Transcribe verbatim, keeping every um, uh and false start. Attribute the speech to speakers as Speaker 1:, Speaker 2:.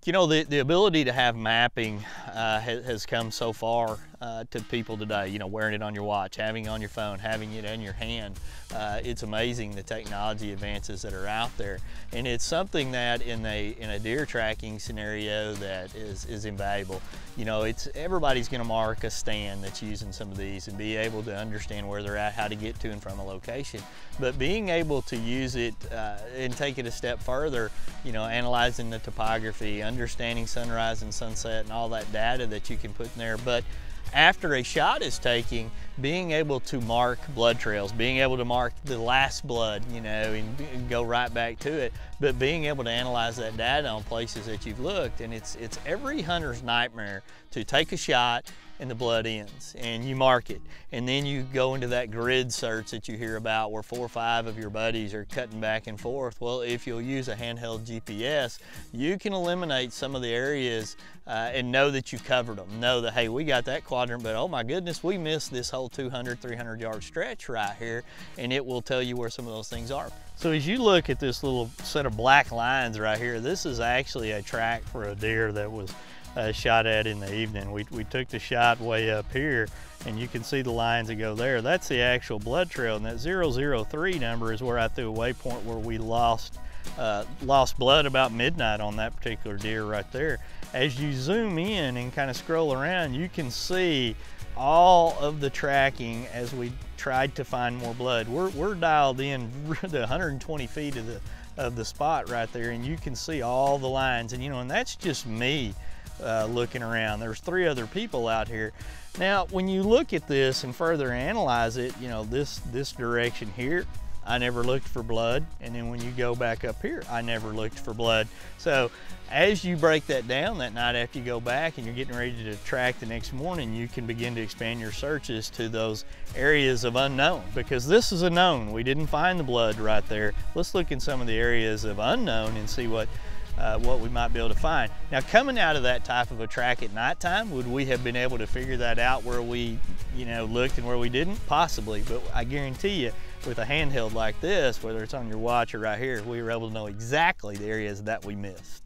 Speaker 1: You know, the, the ability to have mapping uh, has, has come so far uh, to people today, you know, wearing it on your watch, having it on your phone, having it in your hand. Uh, it's amazing the technology advances that are out there. And it's something that in a, in a deer tracking scenario that is, is invaluable. You know, it's everybody's gonna mark a stand that's using some of these and be able to understand where they're at, how to get to and from a location. But being able to use it uh, and take it a step further, you know, analyzing the topography, understanding sunrise and sunset and all that data that you can put in there. But after a shot is taken, being able to mark blood trails, being able to mark the last blood, you know, and, and go right back to it, but being able to analyze that data on places that you've looked. And it's, it's every hunter's nightmare to take a shot and the blood ends and you mark it. And then you go into that grid search that you hear about where four or five of your buddies are cutting back and forth. Well, if you'll use a handheld G P S, you can eliminate some of the areas uh, and know that you covered them. Know that, hey, we got that quadrant, but oh my goodness, we missed this whole two hundred, three hundred yard stretch right here. And it will tell you where some of those things are. So as you look at this little set of black lines right here, this is actually a track for a deer that was Uh, shot at in the evening. We, we took the shot way up here and you can see the lines that go there. That's the actual blood trail, and that zero zero three number is where I threw a waypoint where we lost uh, lost blood about midnight on that particular deer right there. As you zoom in and kind of scroll around, you can see all of the tracking as we tried to find more blood. We're, we're dialed in to one hundred twenty feet of the, of the spot right there, and you can see all the lines. And you know, and that's just me Uh, looking around. There's three other people out here. Now, when you look at this and further analyze it, you know, this this direction here, I never looked for blood. And then when you go back up here, I never looked for blood. So as you break that down that night after you go back and you're getting ready to track the next morning, you can begin to expand your searches to those areas of unknown, because this is a known. We didn't find the blood right there. Let's look in some of the areas of unknown and see what Uh, what we might be able to find. Now, coming out of that type of a track at nighttime, would we have been able to figure that out where we, you know, looked and where we didn't? Possibly, but I guarantee you, with a handheld like this, whether it's on your watch or right here, we were able to know exactly the areas that we missed.